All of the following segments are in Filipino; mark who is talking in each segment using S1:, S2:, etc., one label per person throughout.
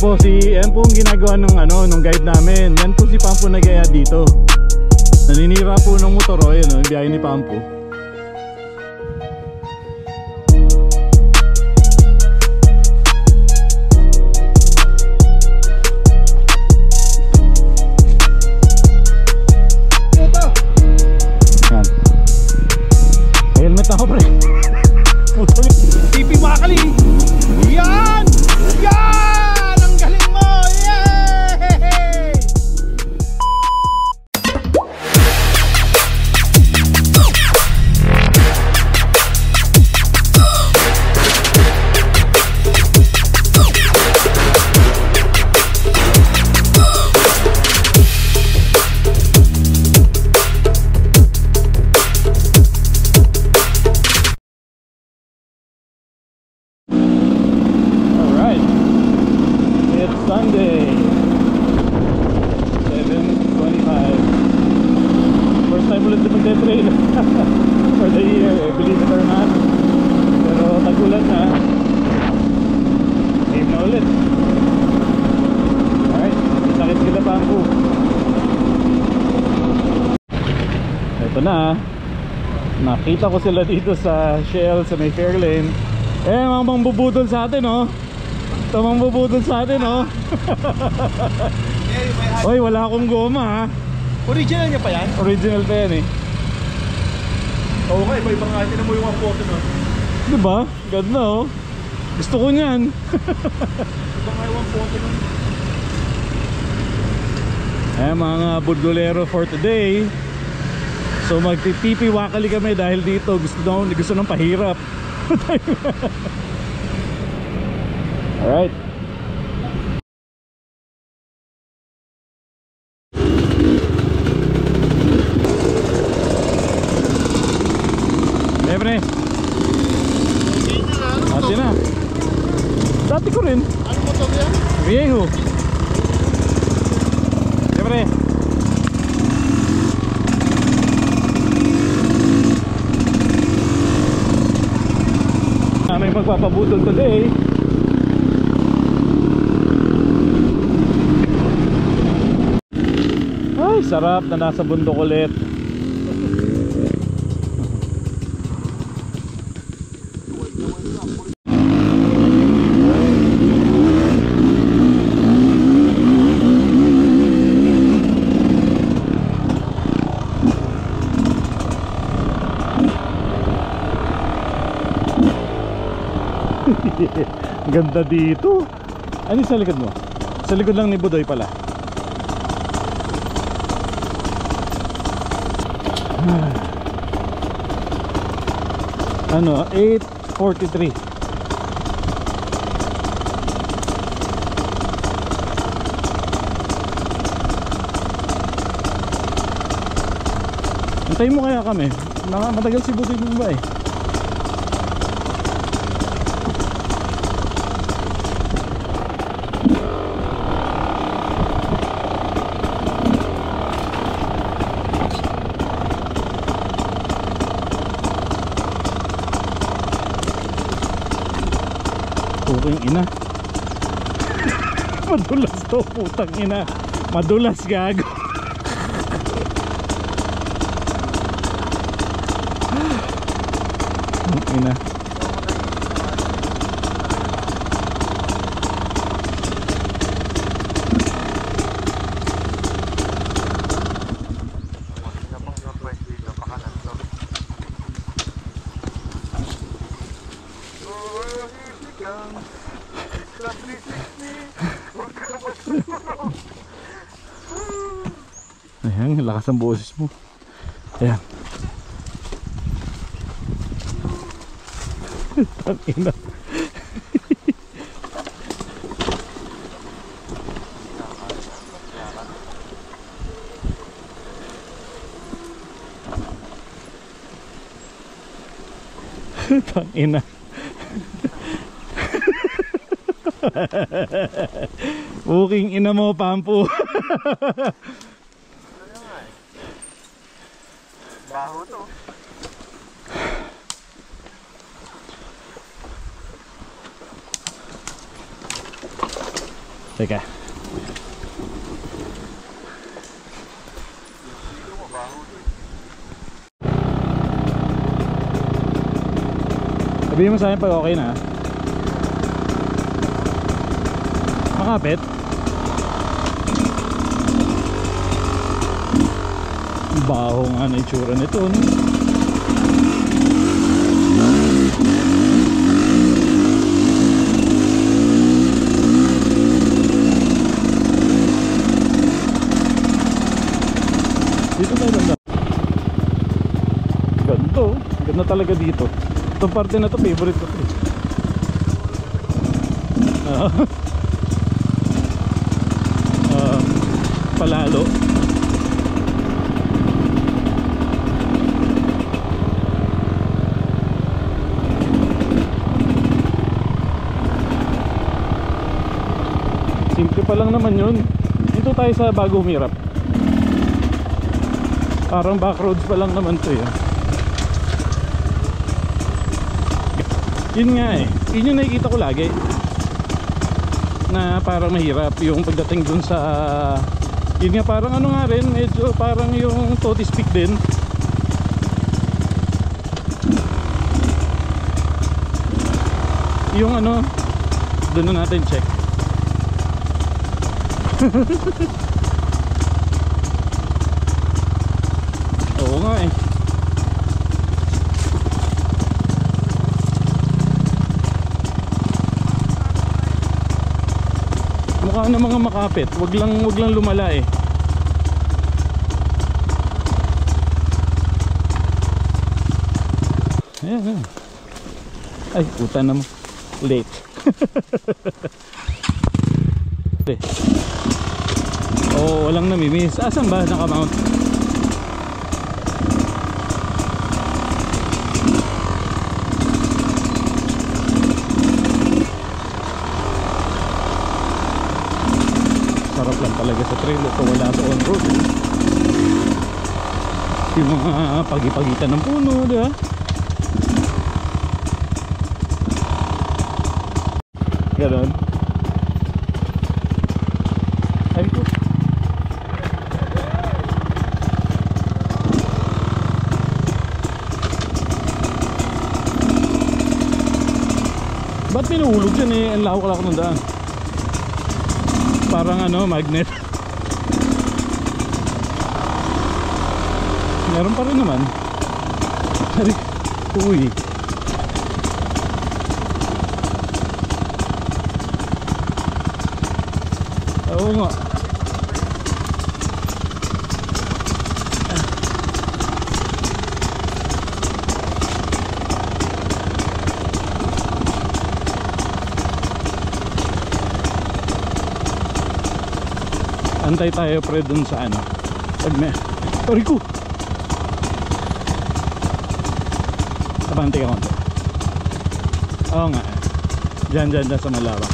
S1: po, yan po ang ginagawa nung guide namin. Yan po si Pampo nag-aya dito. Naninira po ng motor, o yun, yung biyahe ni Pampo. Yan. Helmet ako, pre.
S2: Pipi Wakali! Yan! Yan! Ang galing mo! Yay!
S1: Sunday 7:25. First time ulit na magte-trail for the year, believe it or not. Pero tagulan na, game na ulit. Alright, sakit kita Pampo. Ito na, nakita ko sila dito sa Shell sa may Fairlane. Mga mangbubudol sa atin, oh. Ito mangbubudol sa atin, oh. Oy, wala akong goma, ha.
S2: Original niya pa yan?
S1: Original pa yan, eh.
S2: Oo nga, iba-iba nga. Tinan mo yung mga photo nun.
S1: Diba? Ganda, oh. Gusto ko niyan.
S2: Iba nga yung photo nun.
S1: Mga budolero for today. So magpipipi Wakali kami dahil dito gusto nang pahirap. Alright. Pre, ate na. Dati ko rin.
S2: Ano motor yan?
S1: Viejo. Pre, may magpapabudol today. Ay, sarap na nasa bundok ulit. Ganda dito. Ano sa likod mo? Sa likod lang ni Budoy pala. Ano? 8:43. Antayin mo kaya kami. Matagal si Budoy mo ba eh. Putang ina. Madulas to, putang ina. Madulas, gago. Putang ina. Ayan, lakas ang boses mo. Ayan. Tangina. Tangina. Buking ina mo, Pampo.
S2: Baho to.
S1: Teka. Sabihin mo sa akin pag okay na. Makapit. Baho nga na itsura nito, no? Dito tayo ganda. Ganto. Ganda talaga dito. Itong parte na to favorite ko. Palalo. Simple pa lang naman yun. Dito tayo sa bago humirap. Parang backroads pa lang naman to yun. Yun nga eh. Yun yung nakikita ko lagi. Na parang mahirap yung pagdating dun sa... Yun nga parang ano nga rin. Medyo parang yung Totis Peak din. Yung ano, dun na natin check. Oo nga eh. Mukha na mga makapit. Wag lang lumala eh. Ayan. Ay, puta na mo. Late. Oh, walang namimiss. Asan ba nakamount? Sarap lang talaga sa trail ito, wala sa on road eh. Yung mga pagipagitan ng puno, di ba? Ganon. Ay ko. Ba't pinuhulog dyan eh? Ang lawak ng daan. Parang ano, magnet. Meron pa rin naman. Uy. Oo nga. Antay tayo pre dun sa ano. Sorry ko. Abante ka konti. Oo nga. Diyan sa malawak.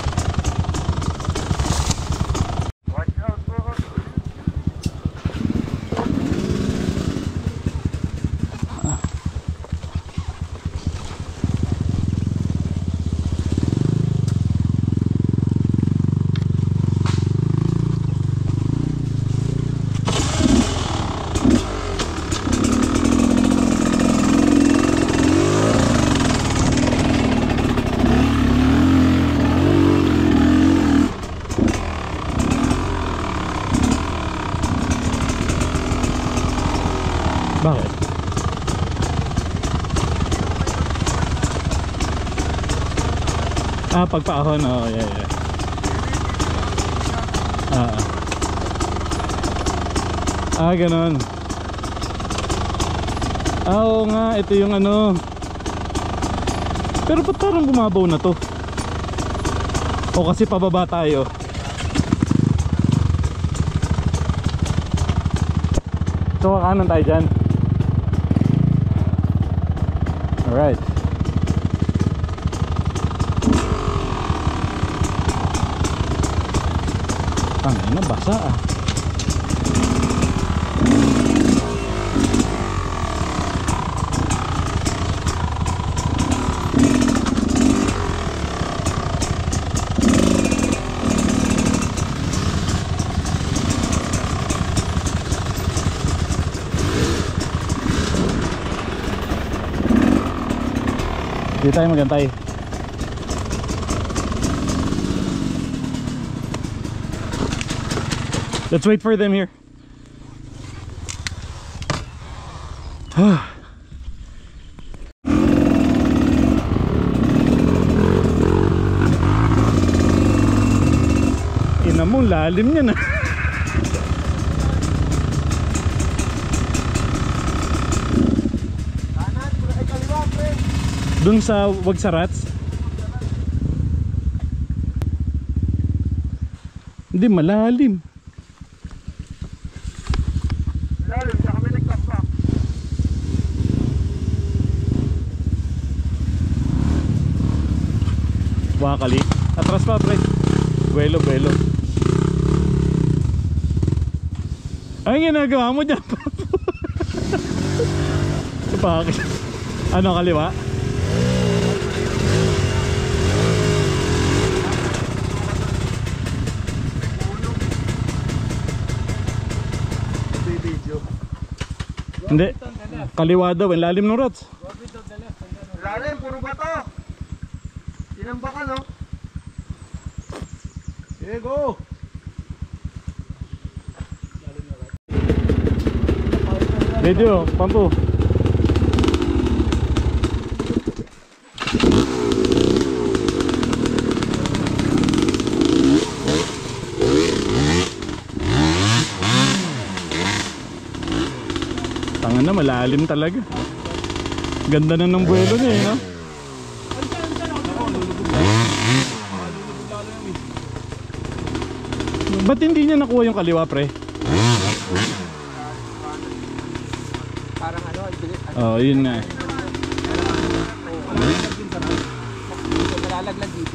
S1: Bakit? Pagpaahon, oh, yeah. Ganon. Oo nga, ito yung ano. Pero ba't parang bumabaw na to? O kasi pababa tayo. So kakanan tayo dyan. Alright. Tangin na, basa ah. Di tayo magantay. Let's wait for them here. Ina mo, lalim niya na. Dun sa Wagsarats. Hindi, malalim.
S2: Lalim, siya kami nagtakpak.
S1: Wakali. Atras pa, pre. Buelo, buelo. Ang ginagawa mo dyan? Bakit? Ano, kaliwa? Hindi. Kaliwa daw. Ang lalim ng rats.
S2: Lalim, puro bato. Tinambakan, no? Here go.
S1: Video, pampu. Tangan na, malalim talaga. Ganda na ng buwelo niya, eh, no? Ba't hindi niya nakuha yung kaliwa, pre?
S2: Parang ano,
S1: Oo, yun nga.
S2: nalalaglag dito.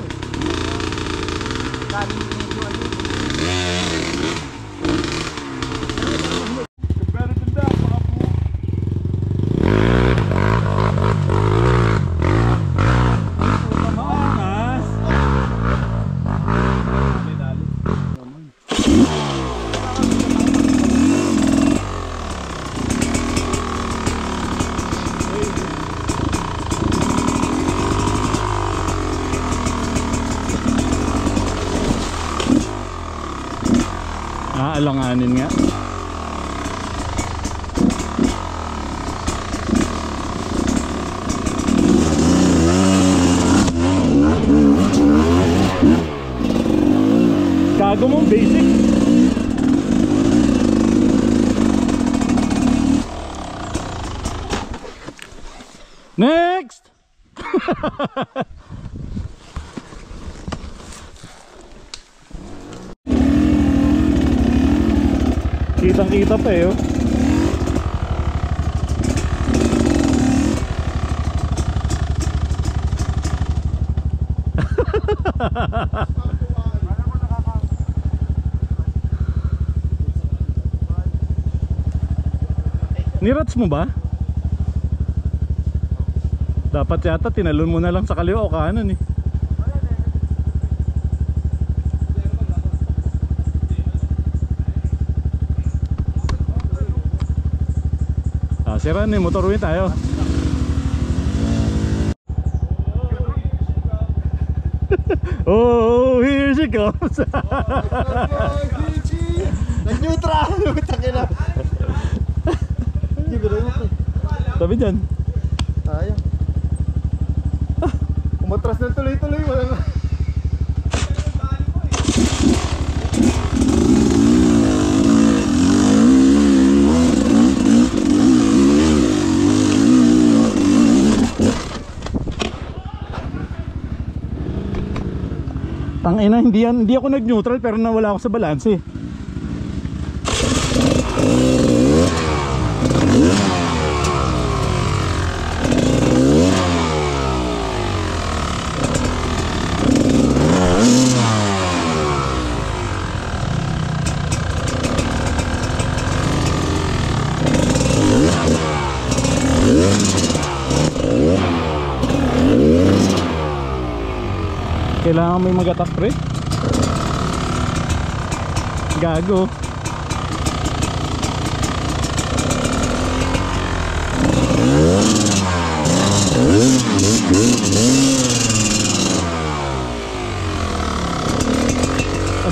S1: Alanganin nga. Gago mo, basic. Next. Kitang kita pa eh, oh. Nirats mo ba? Dapat yata tinalon mo na lang sa kaliwa o kanan eh. Sira na yung motor, uwi tayo. Oh, here she comes.
S2: Nag-neutral! Takina!
S1: Tabi dyan.
S2: Ayaw. Umatras na tuloy-tuloy. Walang...
S1: Tangina, hindi ako nag-neutral pero nawala ako sa balanse. Kailangan may mag-attack, pre. Gago.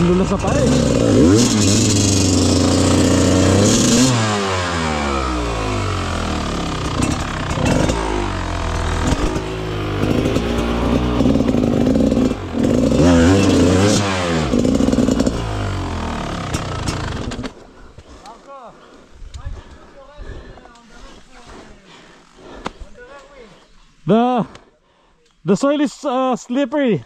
S1: Ang lulas sa paa eh. The soil is slippery.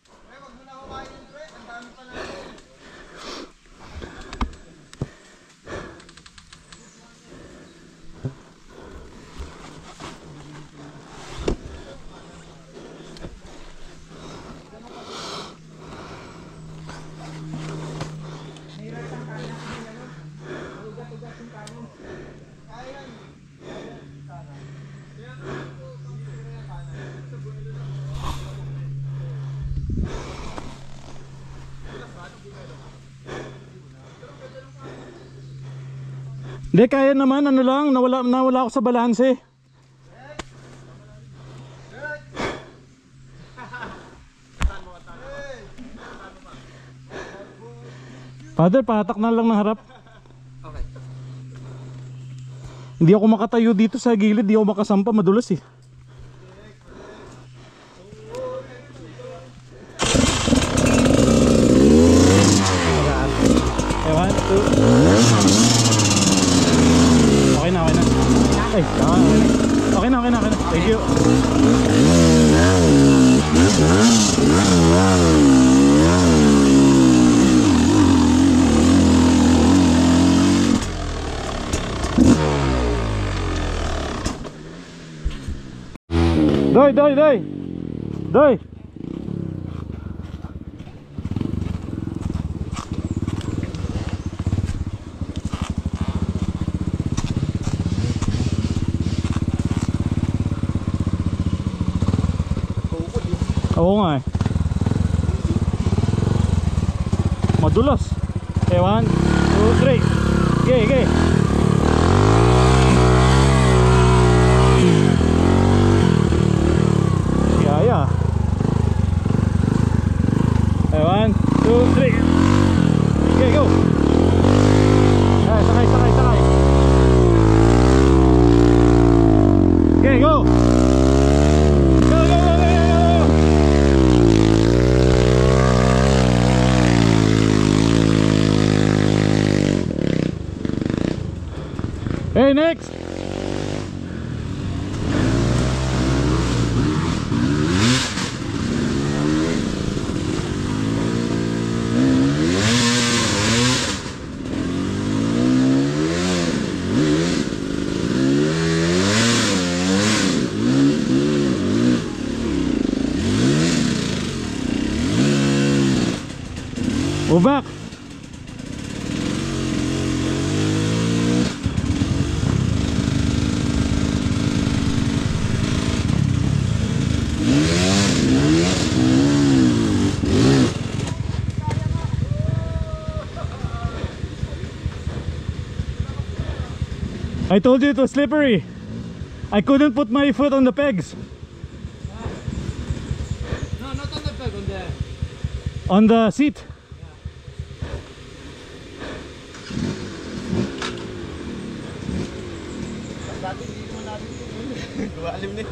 S1: Hindi, kaya naman, ano lang, nawala ako sa balanse. Father, pahatak na lang ng harap.
S3: Okay.
S1: Hindi ako makatayo dito sa gilid, hindi ako makasampa, madulas eh. Ewan, 2. Okay na. Ay, tama. Okay na. Thank you. Doy. Oo nga eh. Madulas. 1, 2, 3. Okay. Yeah. 1, 2, 3. Okay, go. Sakay. Okay, go. Hey, next. Move back. I told you it was slippery. I couldn't put my foot on the pegs.
S3: No, not on the peg,
S1: On the seat.
S2: Dati hindi mo natin yun. Duwalim na.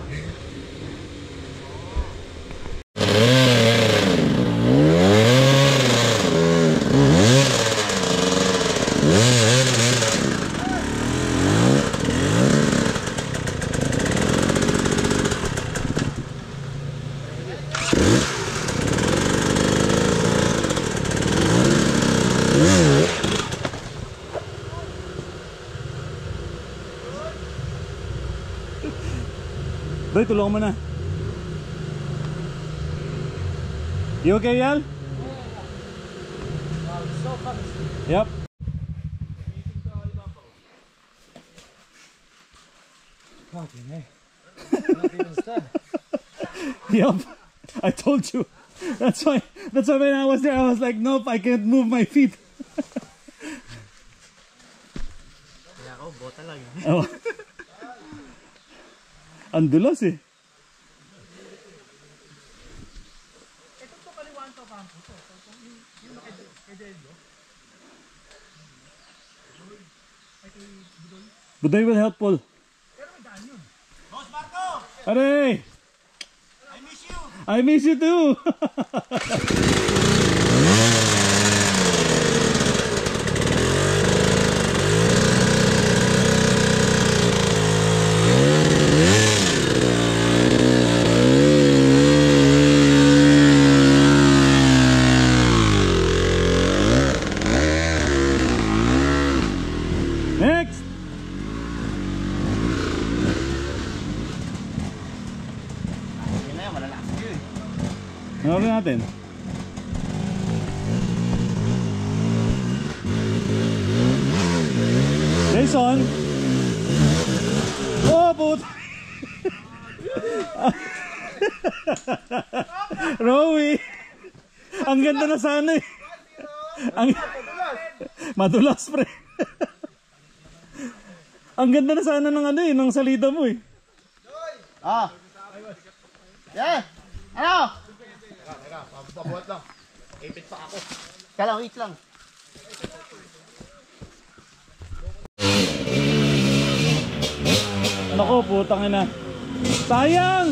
S1: Doy, tulungan mo na. You okay, Yal? Yep. Yep. I told you. That's why when I was there, I was like, nope, I can't move my feet.
S3: Kaya ako, bota lang.
S1: Oh. Ang dulas eh.
S3: Ito po kaliwan to pa.
S1: Buday will helpful.
S2: Boss Marco!
S1: Aray!
S2: I miss you!
S1: I miss you too! Next!
S2: Yun na yan, malalaki yun.
S1: Ano natin? Jason! Oh, puto! Rowie! Ang ganda na sana eh. Ang... Madulas, pre. Ang ganda na sana ng ano eh, ng salida mo eh.
S2: Ah! Yeah! Ano? Teka, pabuhat lang. Ipit pa ako. Kaya lang, wait lang.
S1: Nako, putang ina. Sayang!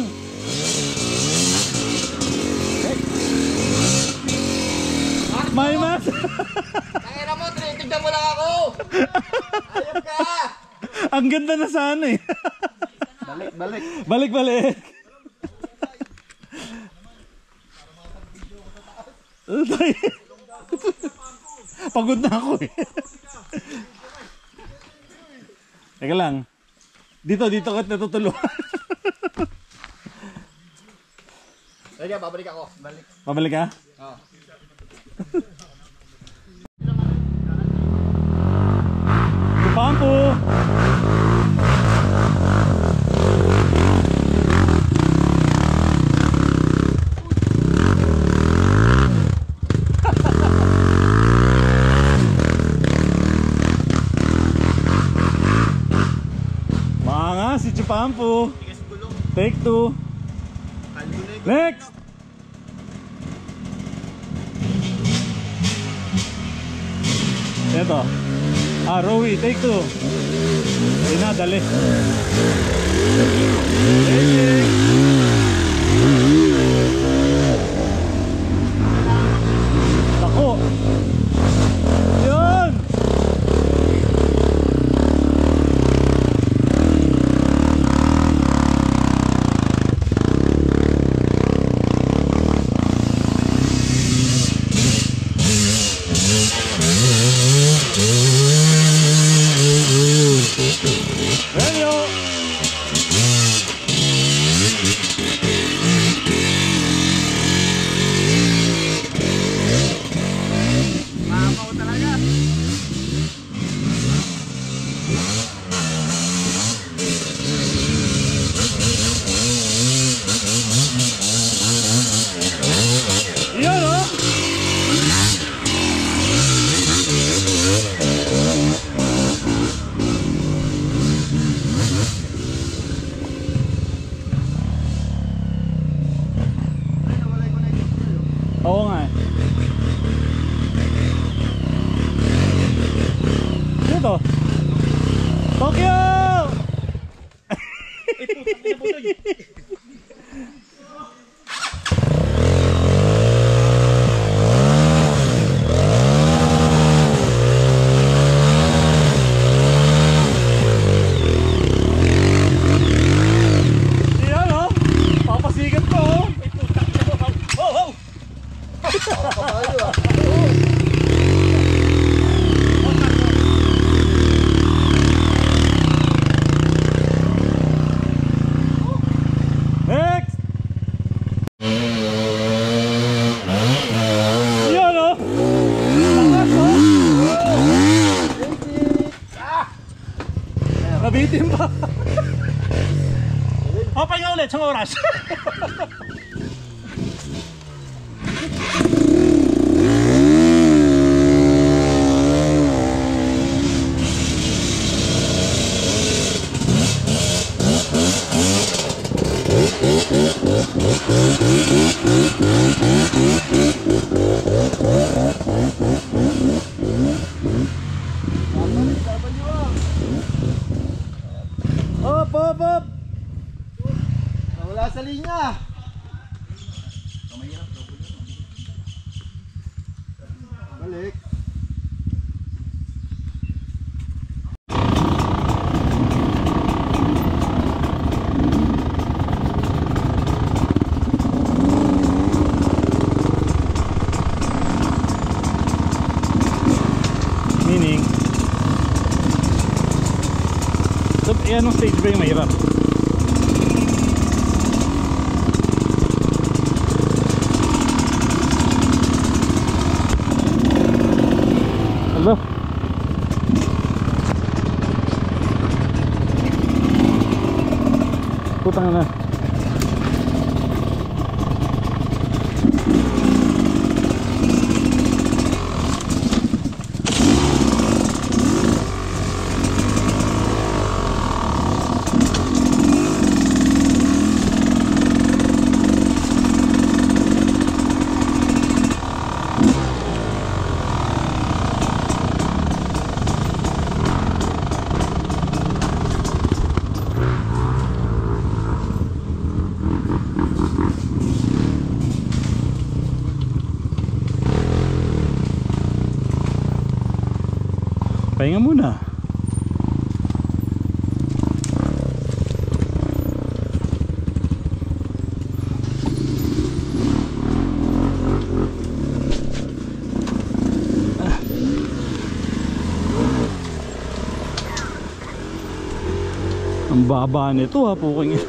S1: May mas!
S2: Tangina mo, tinitignan mo lang ako! Ayop ka!
S1: Ang ganda na sana eh.
S2: Balik, balik.
S1: Balik, balik. Pagod na ako eh. Teka lang. Dito ka natutulungan.
S2: Sige, babalik ako. Balik.
S1: Pabalik ka?
S2: Oo.
S1: Pampo! Mga si Chupampo. Take 2. Next! Ito. Rowie, take 2. Hindi na, dali. Tako. Yun! Renyo!
S2: Mamaw talaga.
S1: Yan o! Oo nga eh. Dito. Tokyo! Yan o. Papasigat ko o. Oh, oh. Next! Yan o! Lakas o! Nabitin pa! O, pahinga ulit, isang oras!
S2: Balik.
S1: Meaning, so, anong stage ba yung mahirap? Hello? Putang na. Pahinga muna. Ang baba nito ha, puking.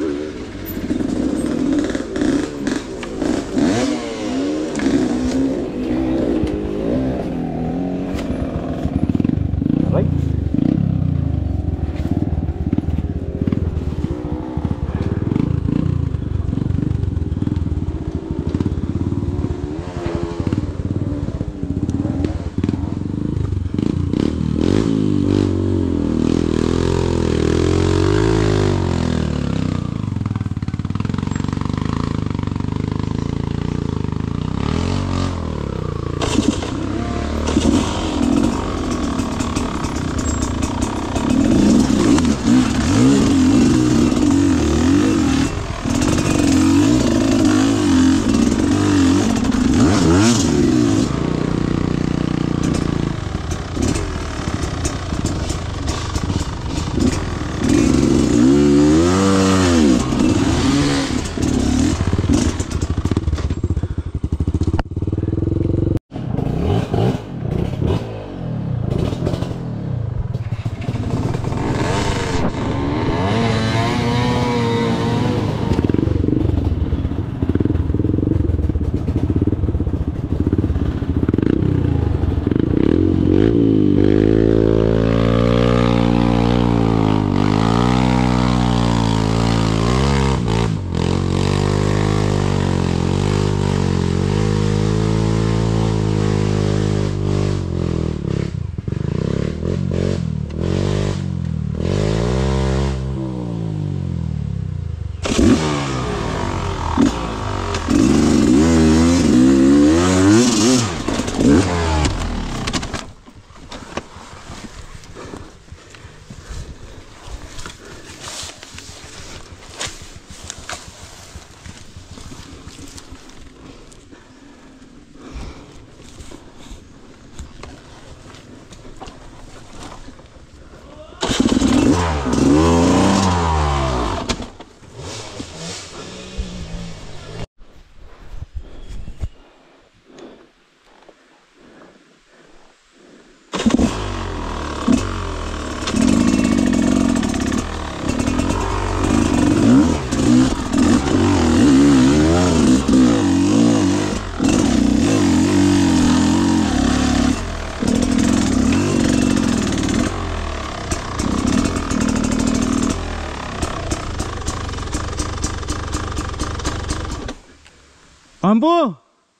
S1: Ambo!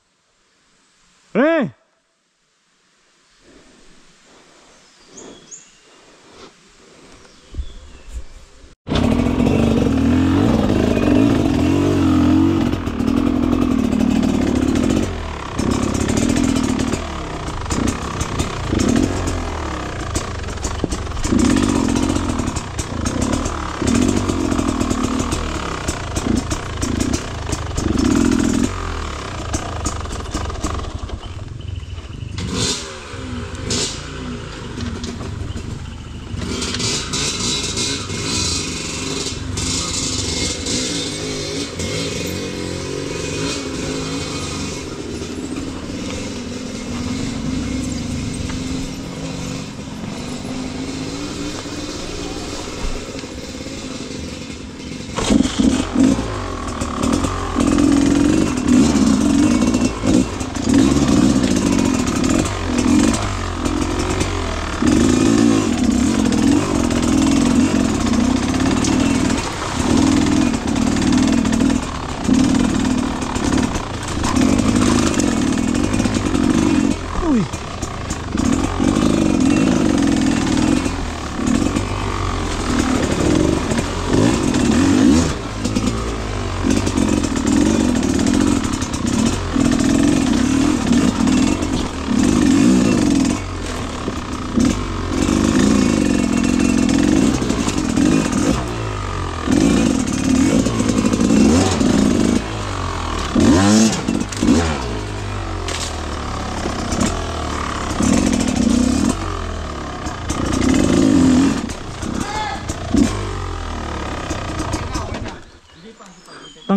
S1: Eh!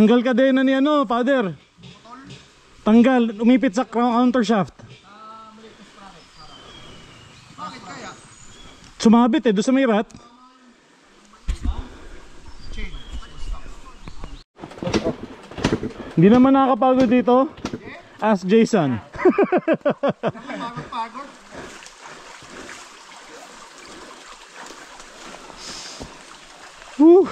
S1: Tanggal ka din na ni ano, father. Tanggal, umipit sa counter shaft.
S2: Bakit kaya?
S1: Sumabit doon sa may rat. Hindi naman nakakapagod dito. Ask Jason.
S2: Pagod-pagod.
S1: Woo.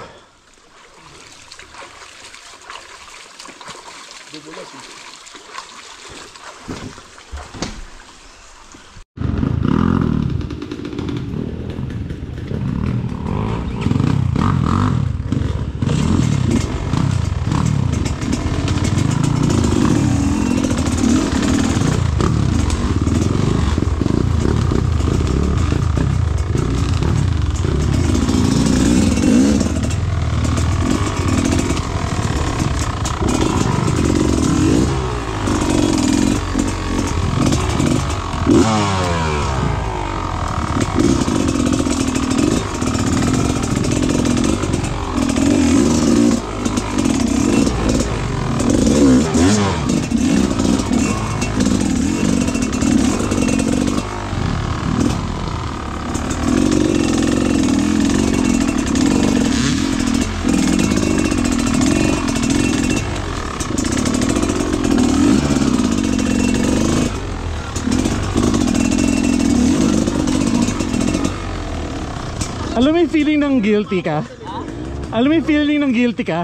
S1: Alam mo yung feeling ng guilty ka? Alam mo yung feeling ng guilty ka?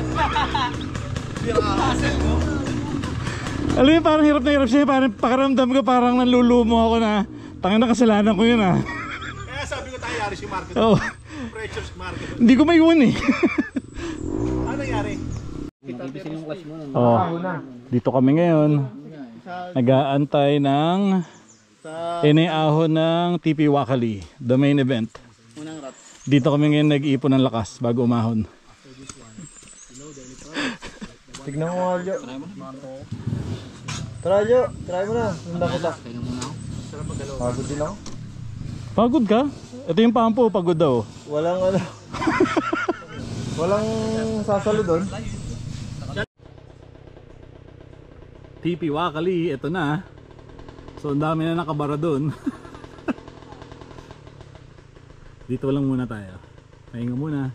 S1: Alam mo yung parang hirap na hirap siya. Parang pakiramdam ko parang nanlulumo ako na tangin na kasalanan ko yun ah.
S2: Kaya sabi ko tayo yari si Marcos.
S1: Oo.
S2: Pressure si Marcos.
S1: Hindi ko maiwan eh.
S2: Ano nangyari?
S1: Oh, dito kami ngayon. Nag-aantay ng iniahon ng TP Wakali, the main event.
S2: Unang rat.
S1: Dito kami ngayon nag-iipon ng lakas bago umahon.
S4: Tignan mo, Aljo. Tara, Aljo. Try mo na. Handa kita. Pagod din ako.
S1: Pagod ka? Ito yung pampo, pagod daw.
S4: Walang ano. Walang sasalo doon.
S1: TP Wakali, ito na. So ang dami na nakabara doon. Dito lang muna tayo. Pahinga muna.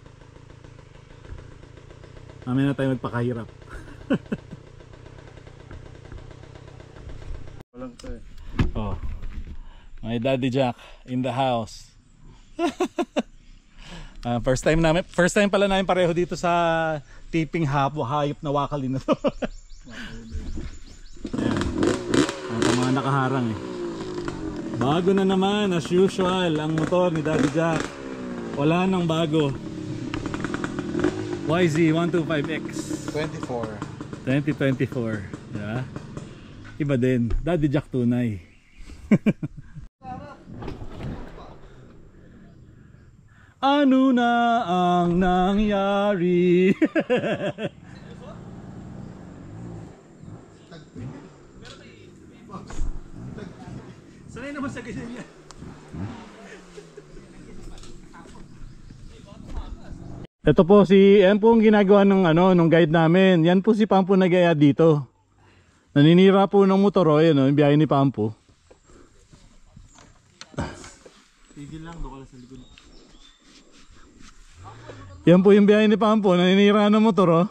S1: Mamaya na tayo magpakahirap.
S4: Walang to eh.
S1: Oh. My Daddy Jack in the house. First time pala namin pareho dito sa tipping hayop na Wakali na to. Ayan. Ang mga nakaharang eh. Bago na naman as usual ang motor ni Daddy Jack. Wala nang bago. YZ125X 2024. Yeah. Iba din. Daddy Jack tunay. Ano na ang nangyari?
S2: Sanay naman sa ganyan yan.
S1: Ito po yan po ang ginagawa ng nung guide namin. Yan po si Pampo nag-aya dito. Naninira po ng motor yung biyahe ni Pampo.
S4: Tigil lang, doon ka sa likod.
S1: Yan po yung biyahe ni Pampo, naninira ng motor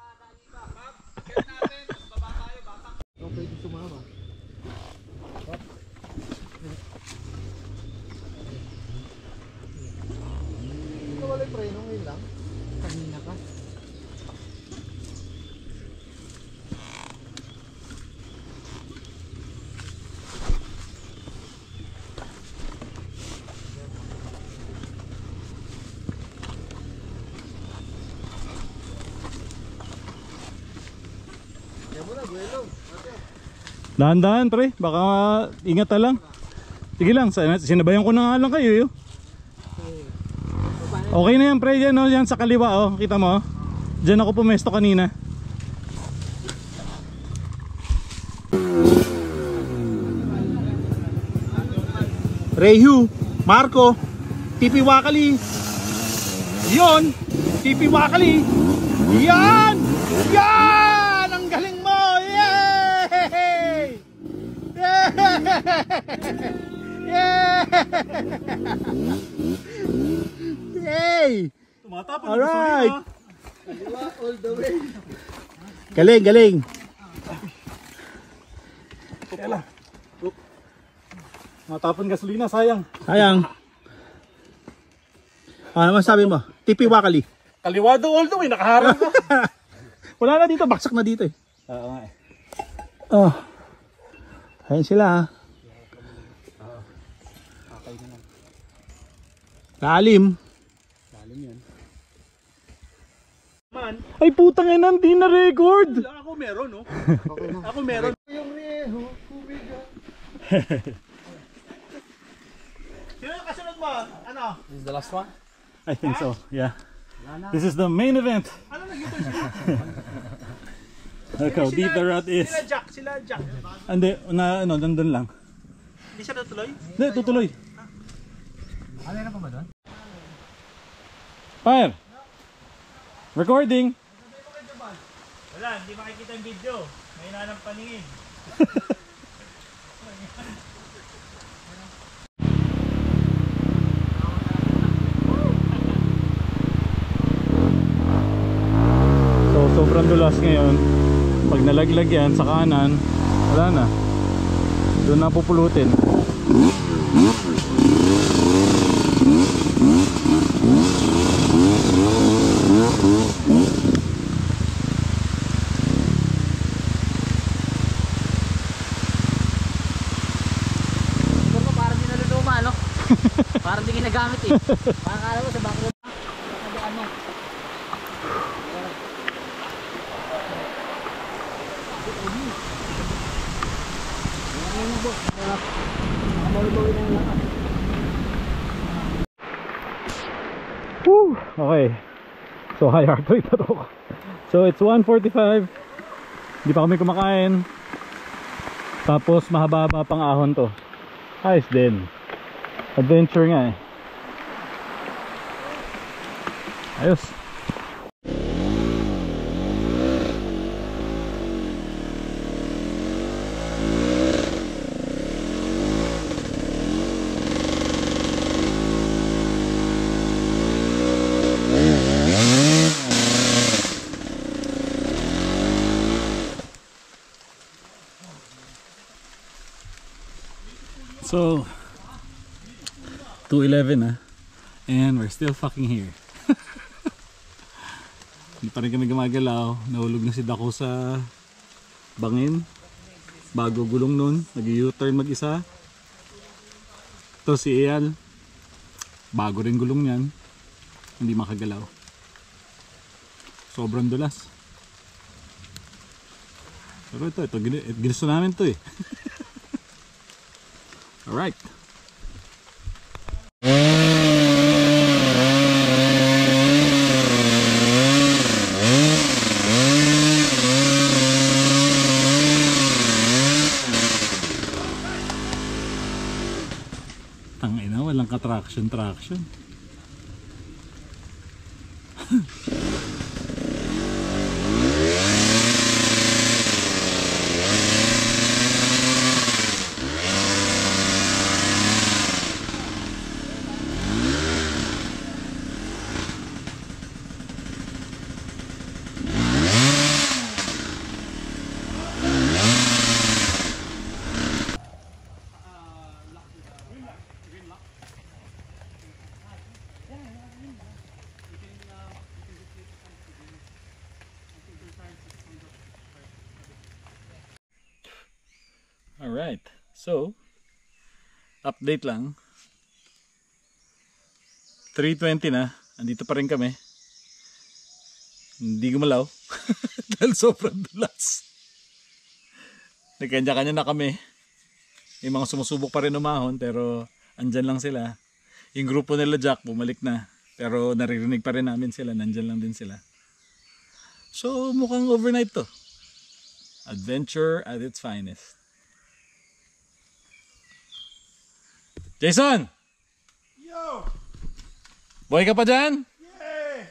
S4: Okay, sumama. Ito wala yung preno ngayon lang. Kanina ka.
S1: Dahan-dahan pre, baka ingat na lang. Sige lang, sinabayan ko na nga lang kayo Okay na yan pre, yan sa kaliwa kita mo Diyan ako pumesto kanina.
S2: Rehu, Marco, TP Wakali. Yon, TP Wakali. Yan! Yeah! Yay!
S1: Tumatapon.
S2: Alright! All the way. Galing, galing.
S1: Matapon gasolina, sayang.
S2: Sayang. Ano masabi mo? Tipi Wakali.
S1: Kaliwado all the way, nakaharang ka.
S2: Wala na dito, baksak na dito eh.
S1: Oo nga eh.
S2: Oh. Ayun sila ha. Lalim.
S1: Ay putang ina, hindi na record.
S2: Ako meron no? Ako meron. Yung reho, kubiga. Sino yung kasunod mo? Ano?
S3: This is the last one?
S1: I think so, yeah. This is the main event.
S2: Ano nag-YouTube sila?
S1: Okay, deep the rut is.
S2: Sila Jack.
S1: Hindi, nandun lang.
S2: Hindi siya natuloy?
S1: Hindi, tutuloy.
S3: Ano na pa ba doon?
S1: Fire! Recording!
S2: Wala, hindi makikita yung video. May nanang paningin.
S1: So, sobrang dulas ngayon. Pag nalaglag yan sa kanan, wala na. Doon na pupulutin.
S3: Siguro parang di naluluma, no? Parang di ginagamit eh. Parang kala mo sa background. Ano?
S1: Woo! Okay. So, high heart rate na to. So, it's 1:45. Hindi pa kami kumakain. Tapos, mahaba-haba pang ahon to. Ayos din. Adventure nga eh. Ayos. So 2:11 and we're still fucking here. Hindi pa rin kami gumagalaw. Nahulog na si Dako sa bangin. Bago gulong nun, nag-U-turn mag-isa. Ito si Eyal, bago rin gulong niyan, hindi makagalaw. Sobrang dulas. Pero ito ginusto namin to eh. Alright. Tangina, walang ka-traction. Alright, so update lang. 3:20 na, andito pa rin kami. Hindi gumalaw dahil sobrang dulas. Nagkanya-kanya na kami. Yung mga sumusubok pa rin umahon pero andyan lang sila. Yung grupo nila Jack bumalik na pero naririnig pa rin namin sila, nandyan lang din sila. So mukhang overnight to. Adventure at its finest. Jason!
S2: Yo!
S1: Buhay ka pa dyan?
S2: Yeah!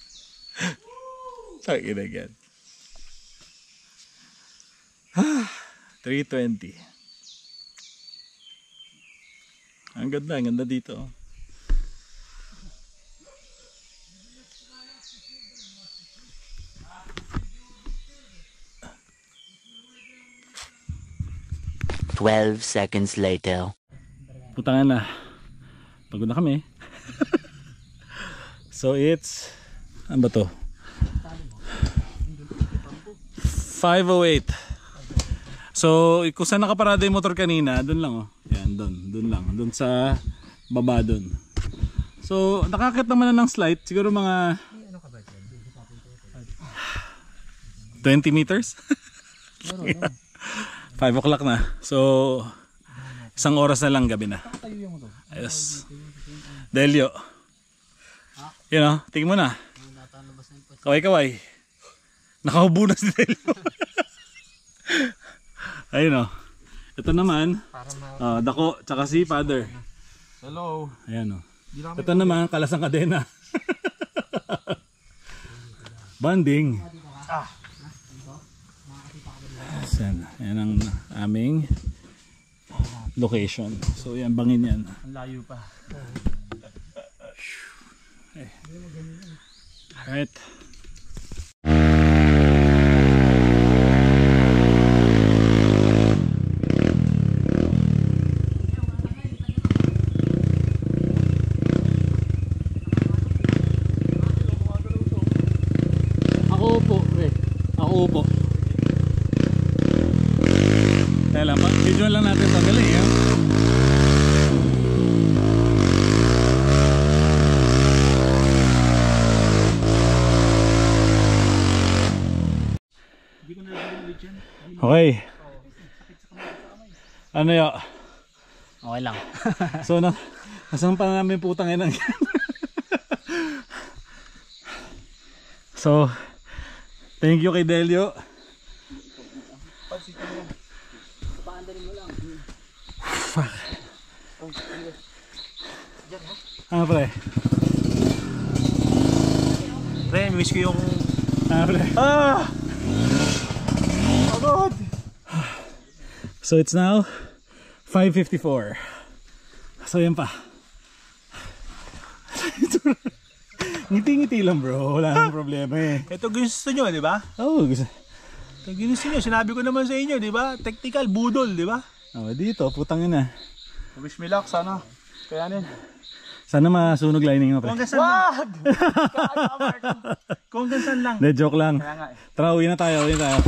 S1: Tangina yan. 320. Ang ganda dito.
S5: Twelve seconds later.
S1: Putangan na. Pagod na kami. So it's, ano ba to? 5:08. So kung saan nakaparada yung motor kanina, doon lang oh. Yan, doon lang. Doon sa baba doon. So nakakit naman na ng slight. Siguro mga 20 meters? 5 o'clock na. So isang oras na lang, gabi na. Ayos. Delio. Yun o, tingin mo na. Kaway-kaway. Nakahubo na si Delio. Ayun o. Ito naman, Dako, tsaka si Father.
S4: Hello.
S1: Ayan o. Ito naman, Kalasang Kadena. Banding. Yan ang aming location. So yan, bangin yan.
S4: Ang layo pa.
S1: Okay. Alright. Ako upo, pre. Ako upo. Kaya lang, video lang natin ito. Galing, eh. Okay. Ano yun?
S3: Okay lang.
S1: So nasaan pa namin putang ina yan? So thank you kay Delio. Fuck. Ano pre?
S4: Pre, miss ko yung...
S1: Ano pre?
S4: Ah! Oh God!
S1: So it's now 5:54. So yan pa. Ngiti-ngiti lang bro, wala nang problema eh.
S4: Ito gusto nyo, di ba?
S1: Oh, gusto.
S4: Ito gusto nyo, sinabi ko naman sa inyo, di ba? Technical, budol, di ba?
S1: Oh, dito, putang ina.
S4: Wish me luck, sana. Kayanin.
S1: Sana masunog lining mo pre.
S4: Kung hanggang saan lang. Kung hanggang saan lang.
S1: De, joke lang.
S4: Kaya nga eh.
S1: Tara, uwi na tayo, uwi na tayo.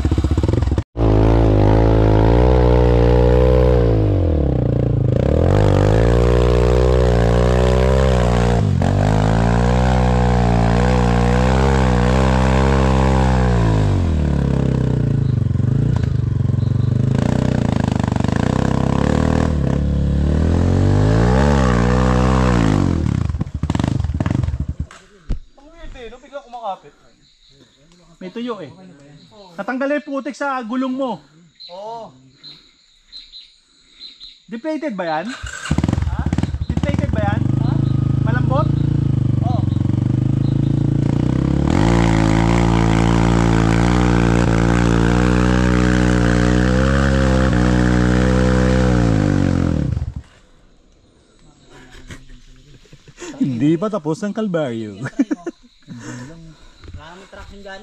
S4: May tuyo eh. Natanggal yung putik sa gulong mo.
S2: Oo.
S4: Deflated ba yan? Ha? Deflated ba yan? Ha? Malambot?
S2: Oo.
S1: Hindi pa tapos ang kalbaryo.
S3: Marami traction dyan.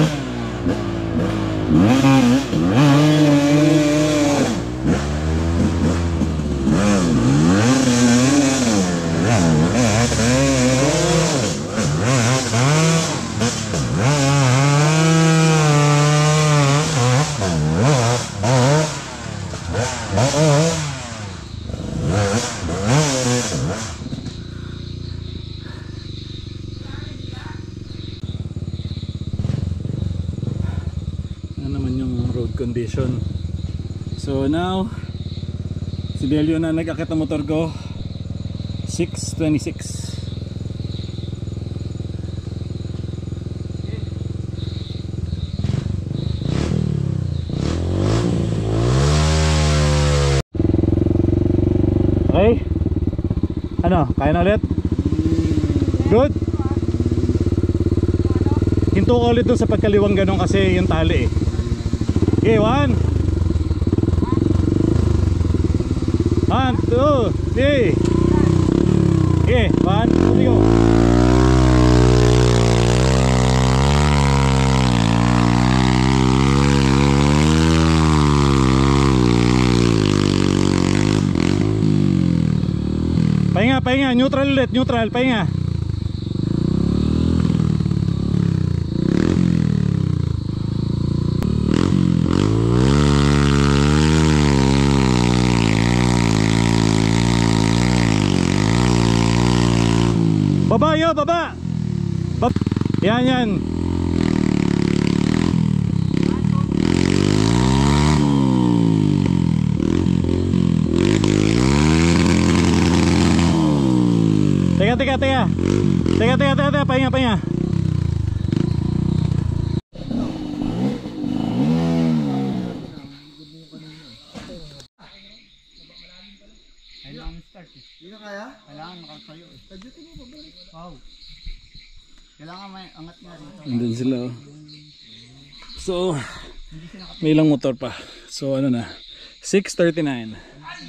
S1: Condition. So now si Delio na nag-akit ang motor ko 6:26. Okay, ano, kaya na ulit? Good. Hinto ko ulit doon sa pagkaliwang ganun kasi yung tali eh. Okay, 1 1, 2, 3. Okay, 1, 2, go. Pahinga, pahinga, neutral ulit, neutral, pahinga. Baba yo, baba. Yan, yan. Teka, pahinga, pahinga.
S2: Hindi na kaya? Kailangan makakayo eh. Tadyutin mo babalik. Wow. Kailangan may angat nga rito.
S1: Nandun sila oh. So may ilang motor pa. So ano na 6:39.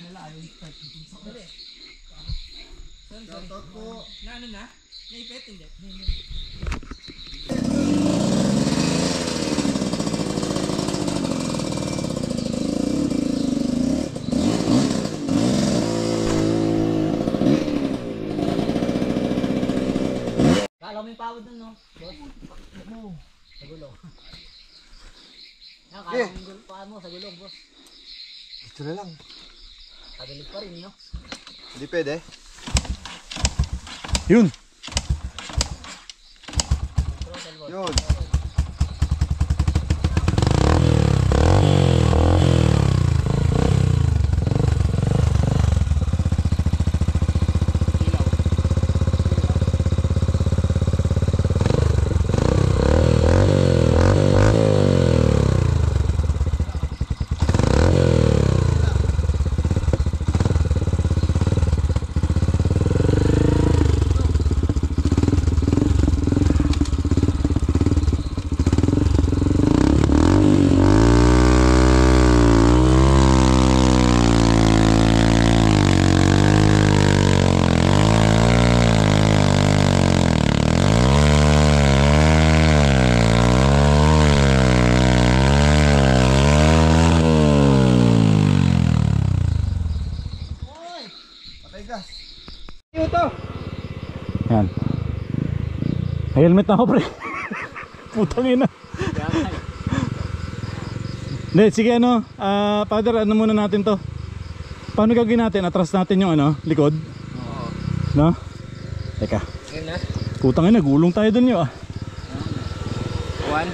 S2: Shoutout po.
S3: Na ano na? Naipet hindi? Kala mo yung pawod nun, no? Boss? Sa gulong. Kala mo yung paan mo sa gulong, boss.
S2: Ito na lang.
S3: Kagalit pa rin, no?
S2: Hindi pwede.
S1: Yun.
S2: Yun.
S1: Yan. Helmet na ako pre. Putang ina. Hindi, sige ano, Father, ano muna natin to. Paano gagawin natin? Atras natin yung ano, likod? Oo. No? Teka.
S3: Yan na.
S1: Putang ina, gulong tayo dun yun
S3: 1,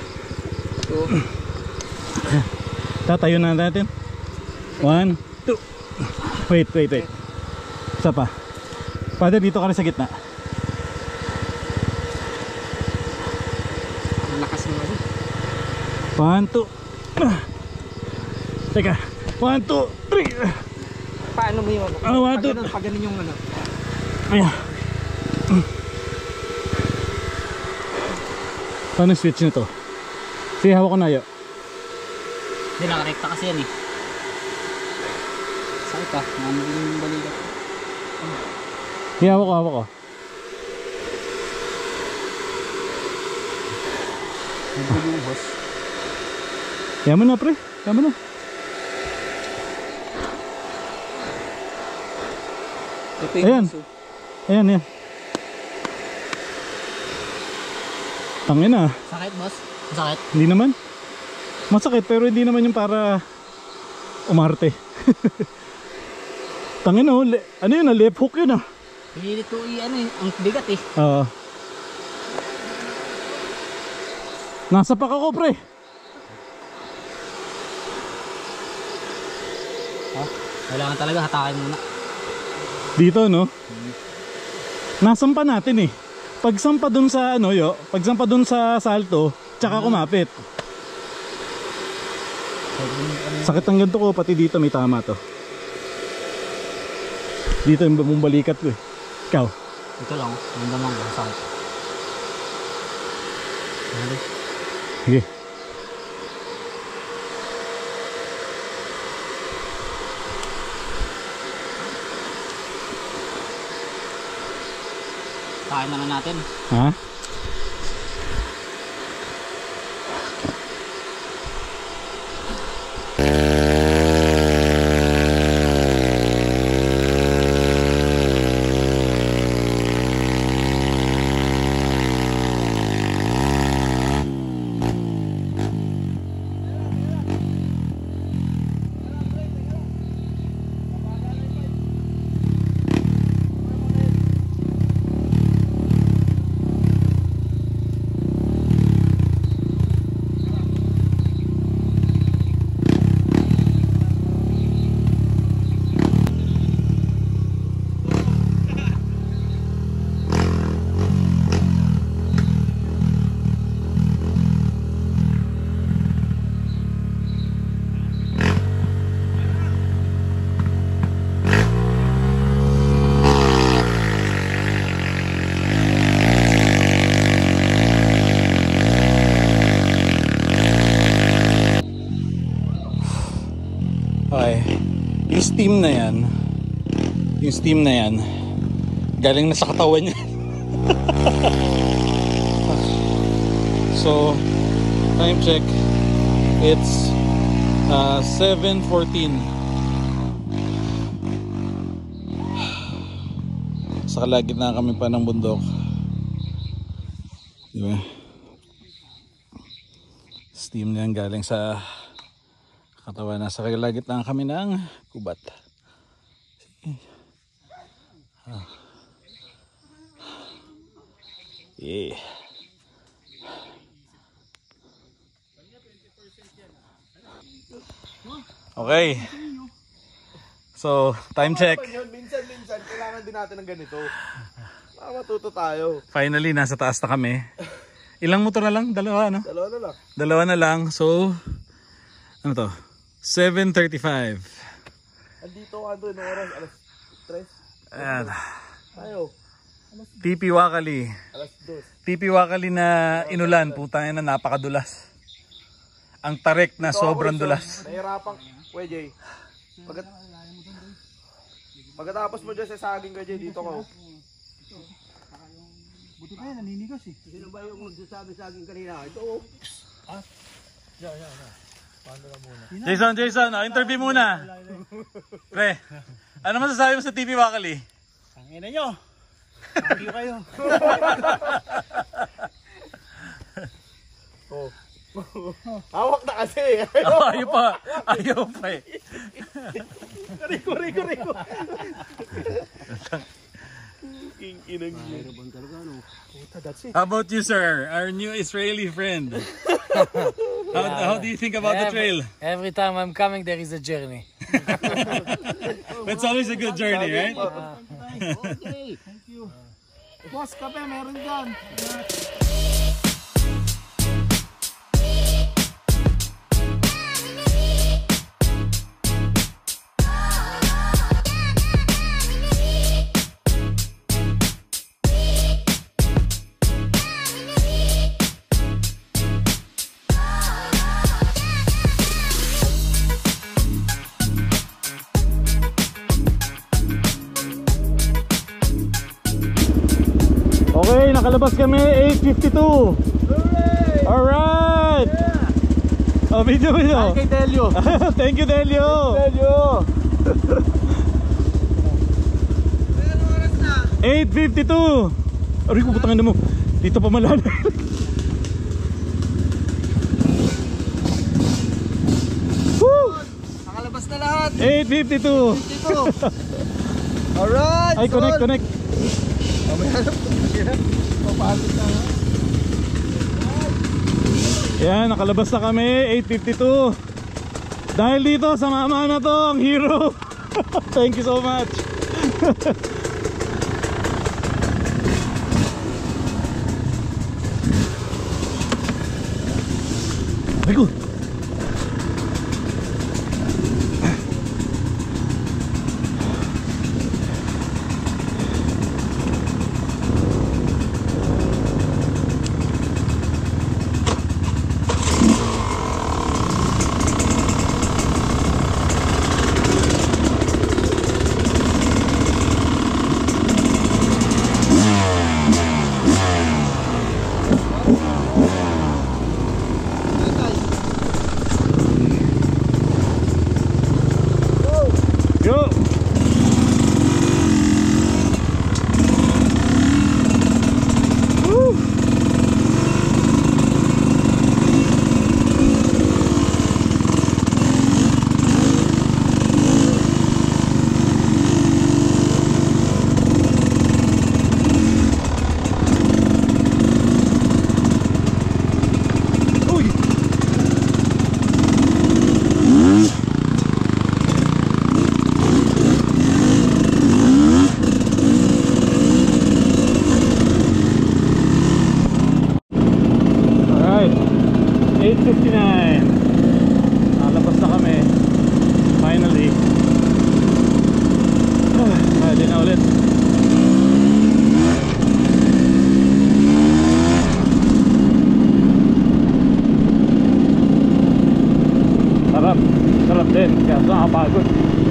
S3: 2.
S1: Tatayo na natin. 1, 2. Wait. Isa pa. Father, dito ka rin sa gitna.
S3: Ang lakas mo kasi.
S1: 1, 2. Teka. 1, 2, 3.
S3: Paano mo yun? Pag ganun yung ano.
S1: Ayan. Paano switch nito? Sige, hawak ko na yo.
S3: Hindi, nakarekta kasi yan eh. Sakit ah. Namalig yung balikat.
S1: Sige, hawak ko.
S3: Nagbubuhos.
S1: Kaya mo na pre. Kaya mo na.
S3: Ito yung
S1: Ayan.
S3: puso.
S1: Ayan. Tangin na.
S3: Sakit, boss? Sakit?
S1: Hindi naman. Masakit pero hindi naman yung para umarte. Tangin na. Ano yun? Left hook yun ah.
S3: Pinilit ko ano eh. Ang bigat eh.
S1: Oo. Nasa pak ako pre.
S3: Kailangan talaga hatakin muna.
S1: Dito no. Nasampa natin eh. Pagsampa dun sa ano yo, pagsampa dun sa salto, tsaka kumapit. Sakit ang ganito ko, pati dito may tama to. Dito yung bumalikat ko eh. Ikaw?
S3: Ito lang. Yung damang ko. Sakit.
S1: Sige.
S3: Patayin na lang natin.
S1: Ha? Okay. Yung steam na yan, galing na sa katawan niya. So, time check, it's 7:14. Sa kalagitnaan kami pa ng bundok. Diba? Steam na yan galing sa katawan. Nasa kalagitnaan kami ng gubat. Yeah. Okay. So, time check.
S2: Minsan, kailangan din natin ng ganito. Para matuto tayo.
S1: Finally, nasa taas na kami. Ilang motor na lang? Dalawa, no?
S2: Dalawa na lang.
S1: Dalawa na lang. So, ano to? 7:35.
S2: Andito ka doon, oras, alas 3.
S1: Ayan.
S2: Tayo,
S1: TP Wakali.
S2: alas 2.
S1: TP Wakali na inulan. Putang ina, napakadulas. Ang tarik na sobrang dulas.
S2: Nahirapan, Kuya Jay. Pagkatapos mo dyan sa saging, Kuya Jay, dito ka.
S4: Buti pa yan, naninigos eh.
S2: Sino ba yung magsasabi saging kanina? Ito.
S1: Jason, interview muna. Pre, ano masasabi mo sa TP Wakali?
S4: Ang ina nyo. Thank you kayo.
S2: Hawak na kasi.
S1: Oh, ayaw pa eh.
S2: Riko. Inang yun.
S1: How about you, sir? Our new Israeli friend. How do you think about the trail?
S3: Every time I'm coming, there is a journey.
S1: It's always a good journey, right?
S2: Okay. Thank you. Boss, kape, meron dyan.
S1: Okay, nakalabas kami 8:52. Alright! Oh, video.
S2: Kay Delio.
S1: Thank you, Delio. 8:52. Aray ko, putangin na mo. Dito pa malalim. Woo!
S2: Nakalabas na lahat.
S1: 8:52.
S2: Dito. Alright.
S1: Ay, connect.
S2: Papasok na.
S1: Yan, nakalabas na kami 8:52. Dahil dito sa mama na to, ang hero. Thank you so much. Very good. 8:59. Nakalabas na kami. Finally. Pwede na ulit. Sarap. Sarap din. Kaya nakapagod.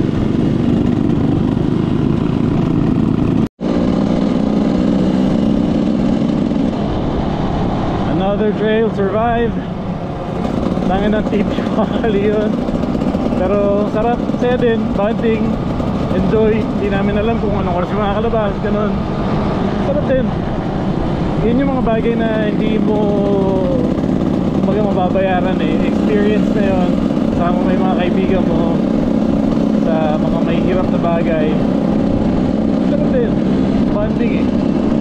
S1: Another trail survived. Tangin ng tip yung makakali yun. Pero sarap, saya din, bonding, enjoy. Hindi namin alam kung anong oras yung makakalabas, ganun. Sarap din. Yun yung mga bagay na hindi mo mababayaran eh. Experience na yun. Kasama may mga kaibigan mo sa mga may hirap na bagay. Sarap din. Bonding eh.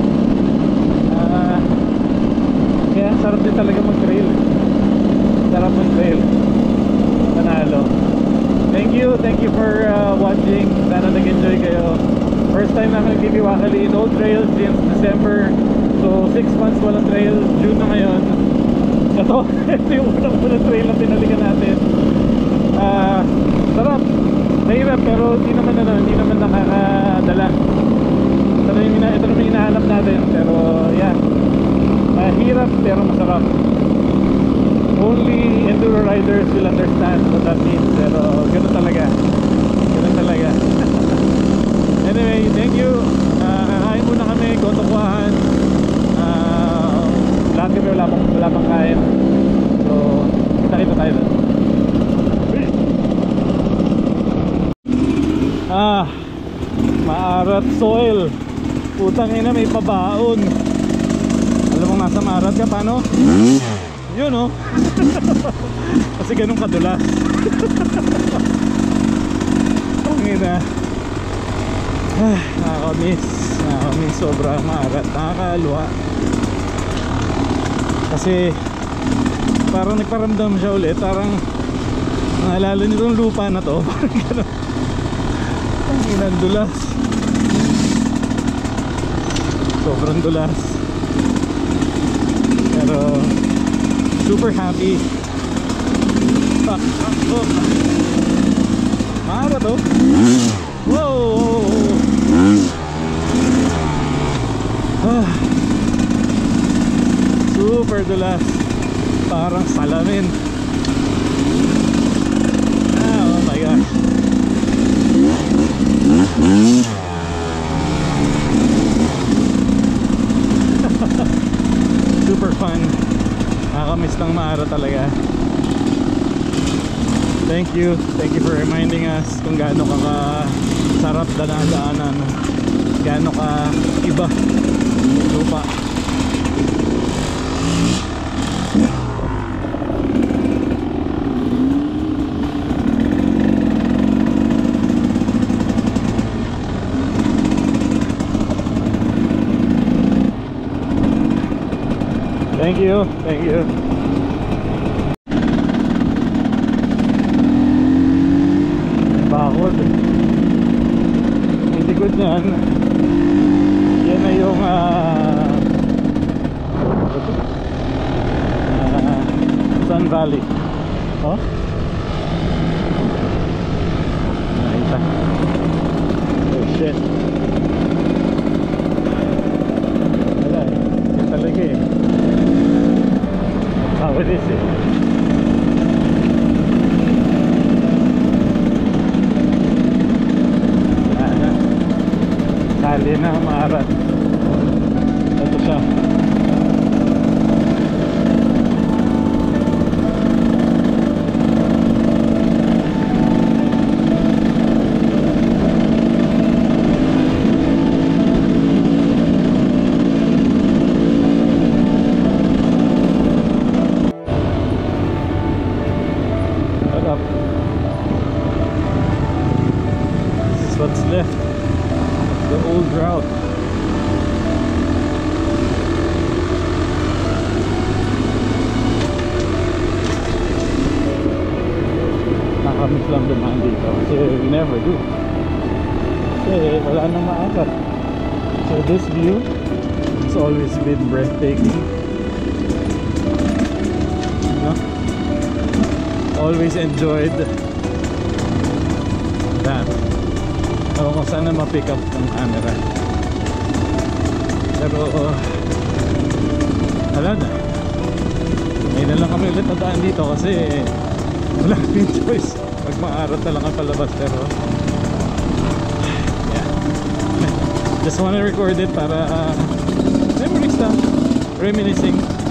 S1: Kaya sarap din talaga mag-trail. Sarap mag-trail. Panalo. Thank you for watching. Sana nag-enjoy kayo. First time namin nag-TV Wakali. No trail since December. So 6 months walang trail. June na ngayon. Ito yung unang trail na pinalikan natin. Sarap. Mahirap pero hindi naman nakakadala. Ito naman yung hinahanap natin. Pero yeah, mahirap pero masarap. Only enduro riders will understand what that means. Pero ganun talaga. Ganun talaga. Anyway, thank you. Kakain muna kami, gotokuhan. Lahat kami wala pang kain. So kita tayo doon. Maarat soil. Putang ina, may pabaon. Alam mo nasa maarat ka, paano? Yun oh. Kasi ganun kadulas. Pangina. Nakakamiss sobra maarat. Nakakaluwa. Kasi parang nagparamdam siya ulit. Parang naalala nitong lupa na to. Parang ganun. Panginan dulas. Sobrang dulas. Pero super happy. Oh. Maara to. Wow. Super dulas. Parang salamin. Oh my gosh. Super fun. Nakakamiss ng Maara talaga. Thank you for reminding us kung gaano ka sarap daan-daanan, gaano ka iba yung lupa. Thank you. Bakod. Yung likod niyan, yan na yung Sun Valley. Oh? Nakita. Oh shit. Wala eh. Yan talaga eh. How it is eh. Sali na maarat. Ito siya. This is what's left. The old route. Nakamiss lang dumaan dito kasi we never do. Kasi wala nang maapat. So this view, it's always been breathtaking. No? always enjoyed that. Ewan ko sana ma-pick up ng camera. Pero wala na. Ngayon na lang kami ulit nadaan dito kasi wala kaming choice. Magmaarat na lang ang palabas. Pero yeah, just wanna record it para memories lang, reminiscing.